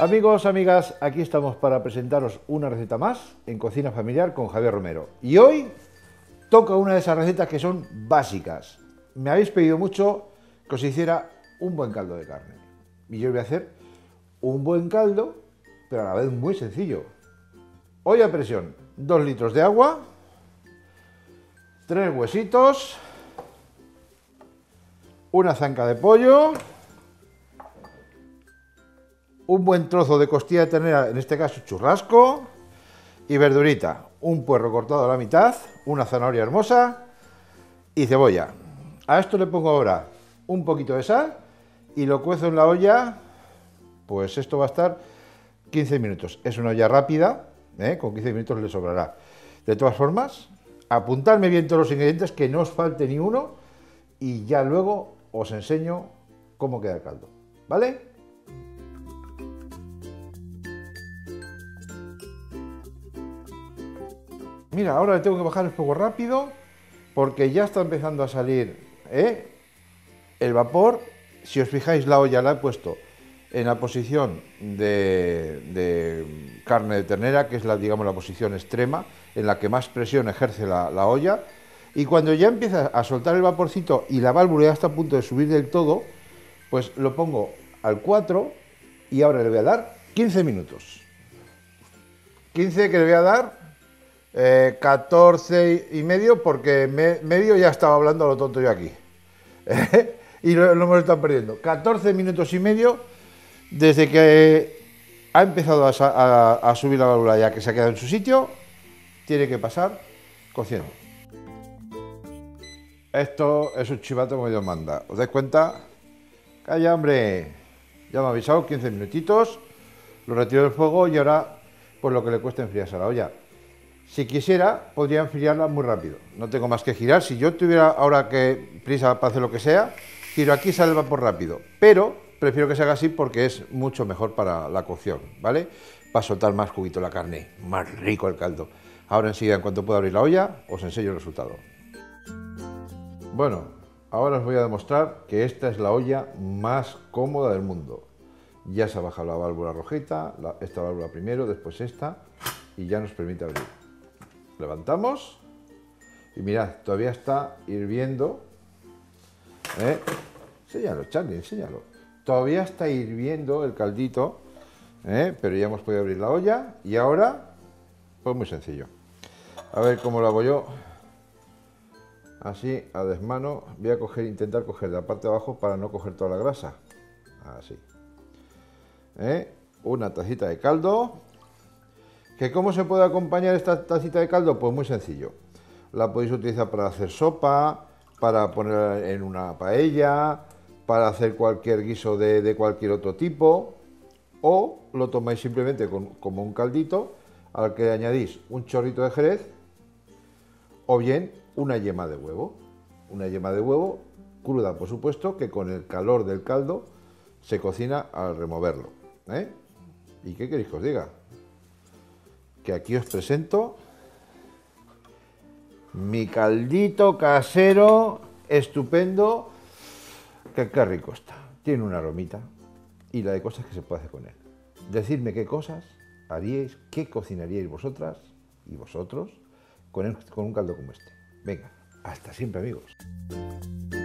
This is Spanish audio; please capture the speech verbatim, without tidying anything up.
Amigos, amigas, aquí estamos para presentaros una receta más en Cocina Familiar con Javier Romero. Y hoy toca una de esas recetas que son básicas. Me habéis pedido mucho que os hiciera un buen caldo de carne. Y yo voy a hacer un buen caldo, pero a la vez muy sencillo. Olla a presión, dos litros de agua, tres huesitos, una zanca de pollo, un buen trozo de costilla de ternera, en este caso churrasco, y verdurita, un puerro cortado a la mitad, una zanahoria hermosa y cebolla. A esto le pongo ahora un poquito de sal y lo cuezo en la olla, pues esto va a estar quince minutos. Es una olla rápida, ¿eh? Con quince minutos le sobrará. De todas formas, apuntadme bien todos los ingredientes, que no os falte ni uno, y ya luego os enseño cómo queda el caldo, ¿vale? Mira, ahora le tengo que bajar el fuego rápido porque ya está empezando a salir ¿eh? el vapor. Si os fijáis, la olla la he puesto en la posición de, de carne de ternera, que es la, digamos, la posición extrema, en la que más presión ejerce la, la olla. Y cuando ya empieza a soltar el vaporcito y la válvula ya está a punto de subir del todo, pues lo pongo al cuatro y ahora le voy a dar quince minutos. quince que le voy a dar... Eh, catorce y medio, porque me, medio ya estaba hablando a lo tonto yo aquí y lo, lo hemos estado perdiendo. catorce minutos y medio desde que ha empezado a, a, a subir la válvula, ya que se ha quedado en su sitio, tiene que pasar cociendo. Esto es un chivato como Dios manda. ¿Os dais cuenta? Calla, hombre. Ya me ha avisado, quince minutitos, lo retiro del fuego y ahora pues lo que le cuesta enfriarse a la olla. Si quisiera, podría enfriarla muy rápido. No tengo más que girar. Si yo tuviera ahora que prisa para hacer lo que sea, giro aquí, sale el vapor rápido. Pero prefiero que se haga así porque es mucho mejor para la cocción, ¿vale? Va a soltar más juguito la carne, más rico el caldo. Ahora enseguida, en cuanto pueda abrir la olla, os enseño el resultado. Bueno, ahora os voy a demostrar que esta es la olla más cómoda del mundo. Ya se ha bajado la válvula rojita, la, esta válvula primero, después esta, y ya nos permite abrir. Levantamos y mirad, todavía está hirviendo. ¿Eh? Enséñalo, Charlie, enséñalo. Todavía está hirviendo el caldito, ¿eh? Pero ya hemos podido abrir la olla y ahora, pues muy sencillo. A ver cómo lo hago yo. Así, a desmano, voy a coger, intentar coger la parte de abajo para no coger toda la grasa. Así. ¿Eh? Una tacita de caldo. ¿Que cómo se puede acompañar esta tacita de caldo? Pues muy sencillo. La podéis utilizar para hacer sopa, para poner en una paella, para hacer cualquier guiso de, de cualquier otro tipo, o lo tomáis simplemente con, como un caldito al que le añadís un chorrito de jerez o bien una yema de huevo. Una yema de huevo cruda, por supuesto, que con el calor del caldo se cocina al removerlo, ¿eh? ¿Y qué queréis que os diga? Que aquí os presento mi caldito casero estupendo, que qué rico está. Tiene una aromita y la de cosas que se puede hacer con él. Decidme qué cosas haríais, qué cocinaríais vosotras y vosotros con, el, con un caldo como este. Venga, hasta siempre, amigos.